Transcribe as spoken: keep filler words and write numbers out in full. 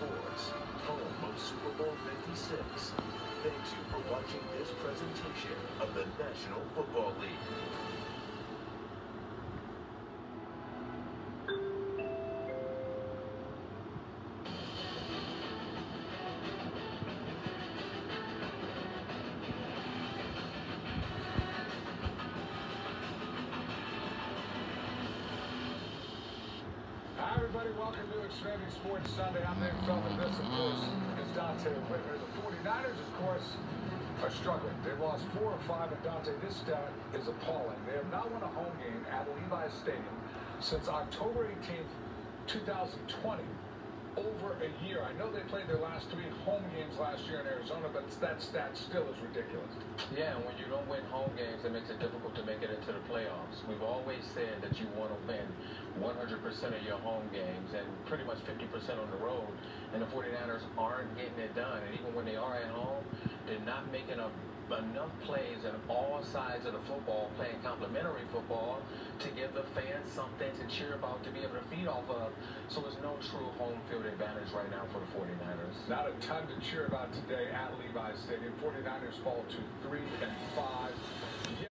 Sports, home of Super Bowl fifty-six. Thank you for watching this presentation of the National Football League. Hi everybody, welcome to Extreme Sports Sunday. I'm Nick Feldman. This, of course, is Dante Whitmer. The forty-niners, of course, are struggling. They've lost four or five, and Dante, this stat is appalling. They have not won a home game at Levi's Stadium since October eighteenth, two thousand twenty. Over a year. I know they played their last three home games last year in Arizona, but that stat still is ridiculous. Yeah, and when you don't win home games, it makes it difficult to make it into the playoffs. We've always said that you want to win one hundred percent of your home games and pretty much fifty percent on the road, and the forty-niners aren't getting it done. And even when they are at home, they're not making a enough plays on all sides of the football, playing complementary football to give the fans something to cheer about, to be able to feed off of. So there's no true home field advantage right now for the forty-niners. Not a ton to cheer about today at Levi's Stadium. forty-niners fall to three and five.